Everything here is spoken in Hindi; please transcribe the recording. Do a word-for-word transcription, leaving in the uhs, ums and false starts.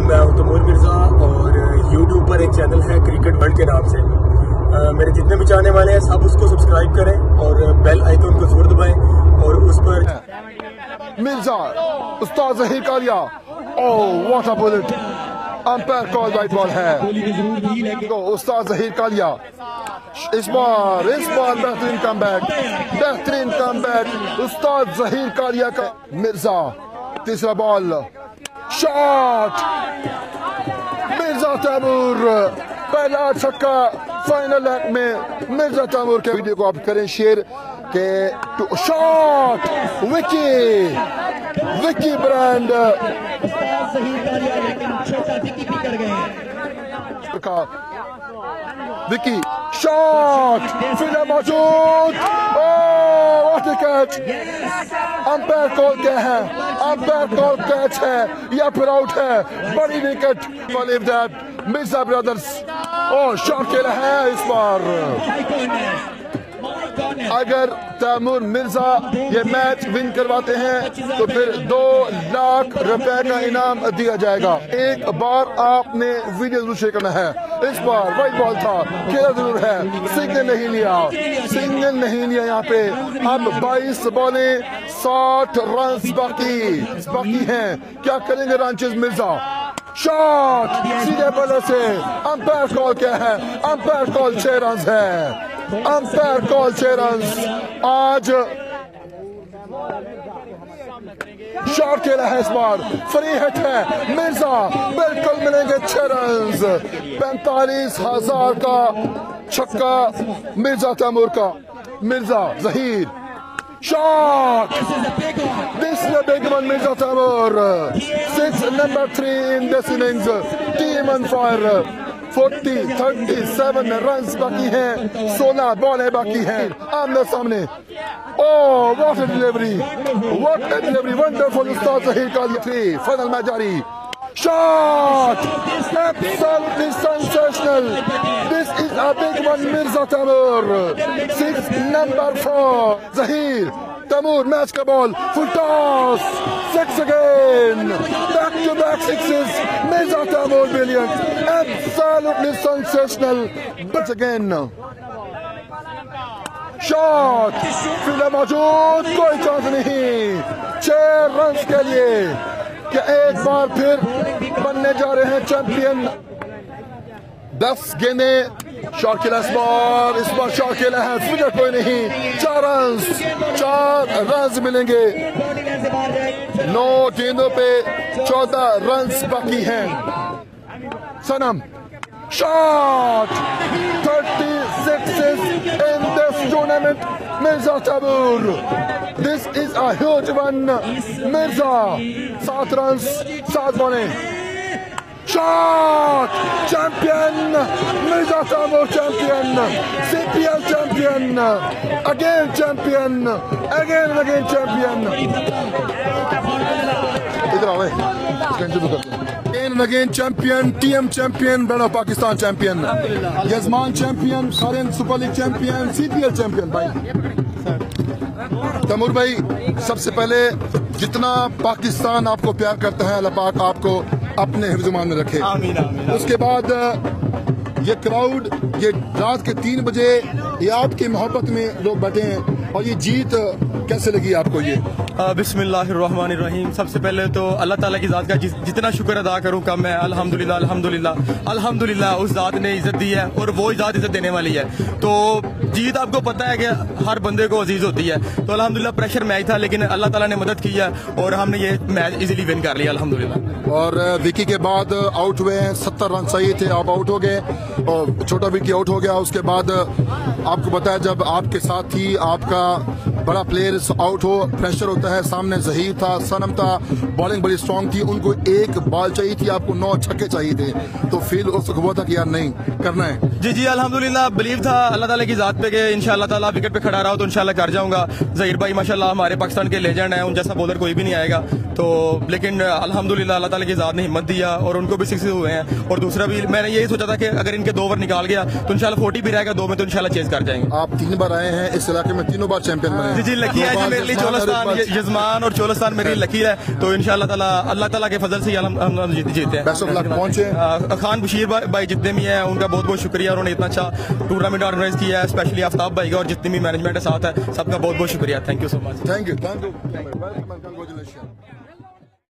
मैं हूं तैमूर मिर्जा और यूट्यूब पर एक चैनल है क्रिकेट वर्ल्ड के नाम से। आ, मेरे जितने भी चाहने वाले हैं सब उसको सब्सक्राइब करें और बेल आइकन को जरूर दबाएं और उस पर Mirza Ustad Zaheer Kalia. Oh what a bullet, umpire call wide ball है। तो उस्ताद ज़हीर कालिया इस बार इस बार बेहतरीन कमबैक, बेहतरीन कमबैक उस्ताद ज़हीर कालिया का। मिर्जा तीसरा बॉल, शॉट, मिर्जा तैमूर पहला छक्का फाइनल लैप में। मिर्जा तैमूर के वीडियो को आप करें शेयर के two shot, Vicky Vicky brand का विकी शॉट फिर मौजूद। What a catch, umpire call क्या है, अंपायर कॉल कैच है या फिर आउट है। बड़ी wicket, believe that Mirza brothers और शॉट खेला है इस बार। अगर तैमूर मिर्जा ये मैच विन करवाते हैं तो फिर दो लाख रुपए का इनाम दिया जाएगा। एक बार आपने वीडियो जरूर शेयर करना है। इस बार वाइट बॉल था, खेला जरूर है, सिंगल नहीं लिया, सिंगल नहीं लिया यहाँ पे। अब बाईस बॉलें साठ रन बाकी बाकी हैं। क्या करेंगे रांचेज मिर्जा? शॉट सीधे बल्ले से। अंपायर कॉल क्या है? अंपायर कॉल छह रन है, अंपायर कॉल छह रन। आज शॉट खेला है इस बार, फ्री हिट है। मिर्जा बिल्कुल मिलेंगे छह रन। पैंतालीस हजार का छक्का मिर्जा तैमूर का। Mirza Zaheer shot, this is a big one Mirza Taimur. Six number three in this innings, team on fire. Forty thirty seven run बाकी हैं, सोलह बॉलें बाकी हैं आमने सामने। Oh what a delivery, what a delivery, wonderful Ustad Zaheer Kalia. Three final match जारी। Shot absolutely sensational, this is a big one Mirza Taimur. Six number four Zaheer Taimur, match का ball, full toss, six again, back to back sixes. Mirza Taimur brilliant, absolutely sensational, but again shot फिर मौजूद, कोई चांस नहीं। छह रन के लिए क्या एक बार फिर बनने जा रहे हैं चैंपियन। दस गेंदे, शॉट खेला इस बार, इस बार शॉट खेला है, फिर कोई नहीं। चार रन, चार रन मिलेंगे। नौ गेंदों पे चौदह रन बाकी हैं। Sanam shot, thirty sixes in this tournament Mirza Taimur, this is a huge one. Mirza सात रन सात बॉलें। Shot, champion Mirza Taimur, champion, CPL champion, again champion, again again champion. इधर आओ, again again champion, TM champion, brand of Pakistan champion, यजमान champion, Khalid super league champion, CPL champion. भाई तैमूर भाई, सबसे पहले जितना पाकिस्तान आपको प्यार करता है, अल्लाह पाक आपको अपने हिफ्ज़-ए-मान में रखे। आमीन, आमीन। उसके बाद ये क्राउड, ये रात के तीन बजे ये आपकी मोहब्बत में लोग बैठे हैं, और ये जीत कैसे लगी आपको? ये बिस्मिल्लाहिर्रहमानिर्रहीम। सबसे पहले तो अल्लाह ताला की ज़ात का जितना शुक्र अदा करूँ कम है। अल्हम्दुलिल्लाह अल्हम्दुलिल्लाह अल्हम्दुलिल्लाह उस ज़ात ने इज़्ज़त दी है और वो ज़ात इज़्ज़त देने वाली है। तो जीत आपको पता है कि हर बंदे को अजीज होती है। तो अल्हम्दुलिल्लाह प्रेशर मैच था, लेकिन अल्लाह ताला ने मदद की है और हमने ये मैच इजीली विन कर लिया अल्हम्दुलिल्लाह। और विकी के बाद आउट हुए हैं, सत्तर रन सही थे, आप आउट हो गए और छोटा विकी आउट हो गया। उसके बाद आपको पता है जब आपके साथ ही आपका बड़ा प्लेयर आउट हो, प्रेशर होता है। सामने ज़हीर था, सनम था, बॉलिंग बड़ी स्ट्रांग थी, उनको एक बॉल चाहिए थी, आपको नौ छक्के चाहिए थे। तो फील उस वक्त हुआ था कि यार नहीं करना है। जी जी अल्हम्दुलिल्लाह, बिलीव था अल्लाह ताला की ज़ात पे कि इंशाल्लाह ताला विकेट पे खड़ा रहा तो इंशाल्लाह कर जाऊंगा। ज़हीर भाई माशाल्लाह हमारे पाकिस्तान के लेजेंड हैं, उन जैसा बॉलर कोई भी नहीं आएगा। तो लेकिन अल्हम्दुलिल्लाह अल्लाह ताला की ज़ात ने हिम्मत दिया और उनको भी सिक्स हुए हैं। और दूसरा भी मैंने यही सोचा था कि अगर इनके दो ओवर निकाल गया तो इंशाल्लाह फोर्टी भी रहेगा, दो में तो इंशाल्लाह चेज कर जाएंगे। आप तीन बार आए हैं इस इलाके में, तीनों बार चैंपियन बने। जी लकी है जी मेरे लिए चोलस्तान, यजमान और चोलस्तान मेरी लकी है। तो इंशाल्लाह ताला अल्लाह ताला के फजल से हम हम जीते हैं। Best of luck. पहुंचे खान बशीर भाई जितने भी हैं उनका बहुत बहुत शुक्रिया, उन्होंने इतना अच्छा टूर्नामेंट ऑर्गेनाइज किया है, स्पेशली आफ्ताब भाई का और जितनी भी मैनेजमेंट के साथ है सबका बहुत बहुत शुक्रिया। Thank you so much. Thank you thank you.